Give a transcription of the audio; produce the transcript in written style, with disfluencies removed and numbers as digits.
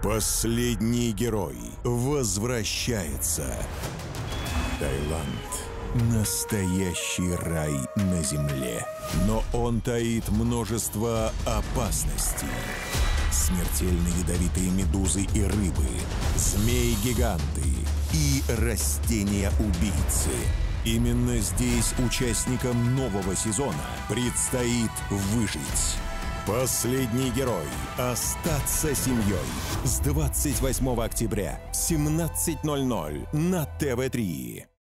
Последний герой возвращается. Таиланд — настоящий рай на земле. Но он таит множество опасностей. Смертельно ядовитые медузы и рыбы, змеи-гиганты и растения-убийцы. Именно здесь участникам нового сезона предстоит выжить. Последний герой. Остаться семьей. С 28 октября в 17:00 на ТВ3.